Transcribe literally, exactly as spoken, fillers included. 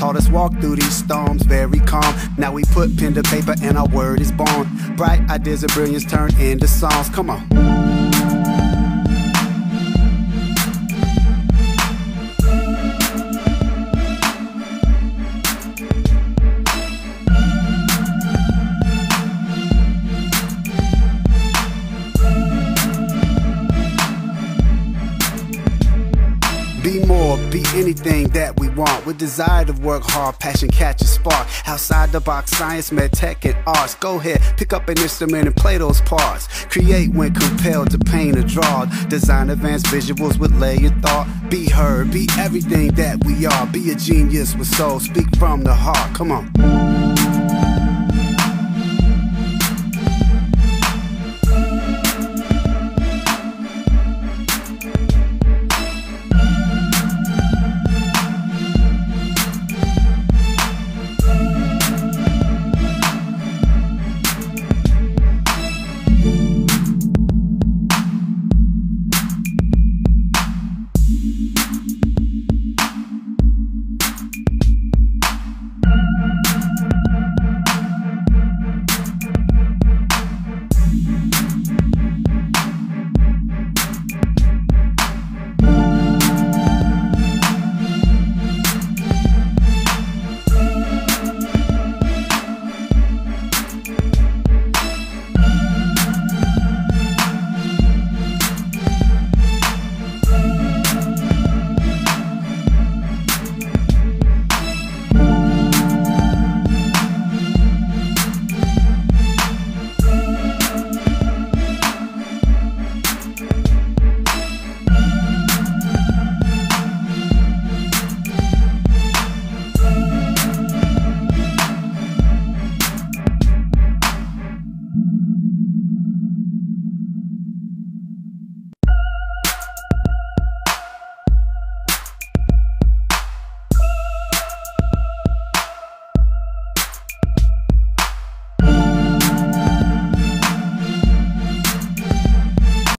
taught us walk through these storms very calm. Now we put pen to paper and our word is born. Bright ideas of brilliance turn into songs. Come on. Be more, be anything that we want. With desire to work hard, passion catch a spark. Outside the box, science, med, tech, and arts. Go ahead, pick up an instrument and play those parts. Create when compelled to paint or draw. Design advanced visuals with layered thought. Be heard, be everything that we are. Be a genius with soul, speak from the heart. Come on.